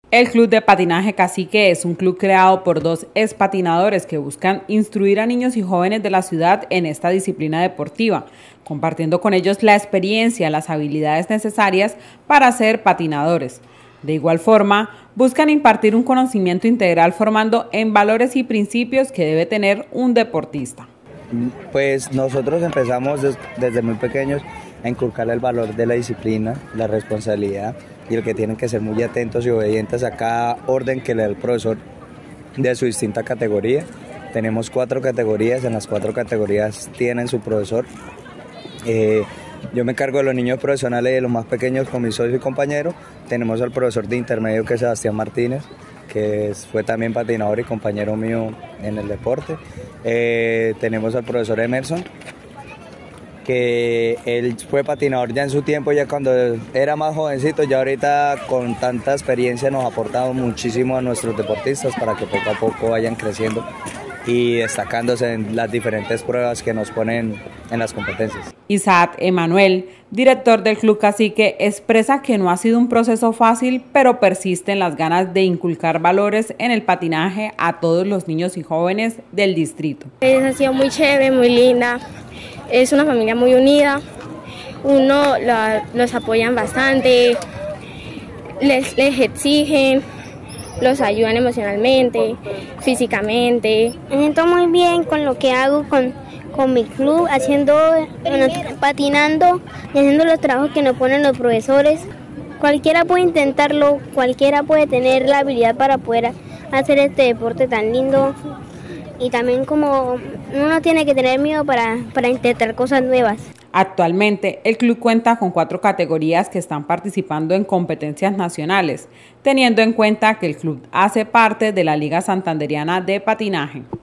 El Club de Patinaje Cacique es un club creado por dos expatinadores que buscan instruir a niños y jóvenes de la ciudad en esta disciplina deportiva, compartiendo con ellos la experiencia, las habilidades necesarias para ser patinadores. De igual forma, buscan impartir un conocimiento integral formando en valores y principios que debe tener un deportista. Pues nosotros empezamos desde muy pequeños a inculcar el valor de la disciplina, la responsabilidad y el que tienen que ser muy atentos y obedientes a cada orden que le da el profesor de su distinta categoría. Tenemos 4 categorías, en las 4 categorías tienen su profesor. Yo me encargo de los niños profesionales y de los más pequeños con mi socio y compañero. Tenemos al profesor de intermedio, que es Sebastián Martínez, que fue también patinador y compañero mío en el deporte. Tenemos al profesor Emerson, que él fue patinador ya en su tiempo, ya cuando era más jovencito, ya ahorita con tanta experiencia nos ha aportado muchísimo a nuestros deportistas para que poco a poco vayan creciendo y destacándose en las diferentes pruebas que nos ponen en las competencias. Isaac Emanuel, director del Club Cacique, expresa que no ha sido un proceso fácil, pero persisten las ganas de inculcar valores en el patinaje a todos los niños y jóvenes del distrito. Ha sido muy chévere, muy linda, es una familia muy unida, los apoyan bastante, les exigen, los ayudan emocionalmente, físicamente. Me siento muy bien con lo que hago con mi club, patinando y haciendo los trabajos que nos ponen los profesores. Cualquiera puede intentarlo, cualquiera puede tener la habilidad para poder hacer este deporte tan lindo. Y también como uno tiene que tener miedo para intentar cosas nuevas. Actualmente, el club cuenta con 4 categorías que están participando en competencias nacionales, teniendo en cuenta que el club hace parte de la Liga Santanderiana de Patinaje.